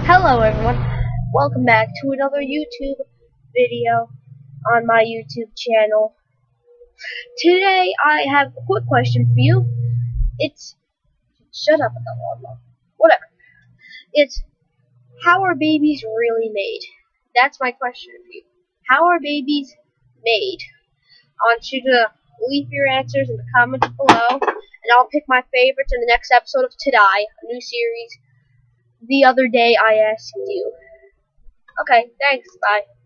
Hello everyone, welcome back to another YouTube video on my YouTube channel. Today I have a quick question for you. Shut up with the alarm. Whatever. It's, how are babies really made? That's my question for you. How are babies made? I want you to leave your answers in the comments below, and I'll pick my favorites in the next episode of Todiay, a new series. The other day I asked you. Okay, thanks, bye.